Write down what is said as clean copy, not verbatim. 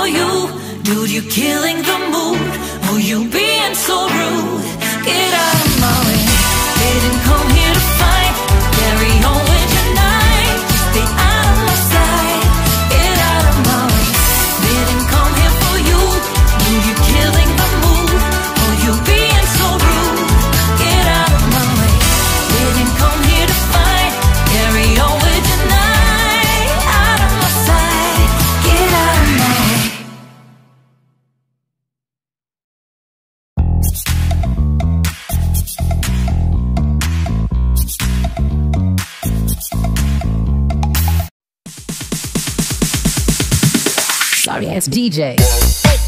for you. Dude, you killing the mood. Oh, you being so rude. Get out of my way. Didn't come here to fight. Carry on with your night. Just stay out of my sight. Get out of my way. Didn't come here for you. Dude, you killing the mood. Oh, you being so rude. Get out of my way. Didn't come here to fight. Carry on with your night. Out of my sight. Get out of my way. Sorry ass DJ.